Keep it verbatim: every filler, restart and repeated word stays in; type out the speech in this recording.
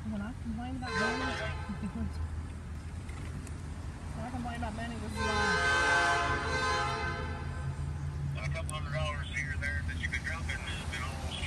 When I complained about money, when I complained about money, this is why. A couple hundred dollars here or there that you could drop in has been almost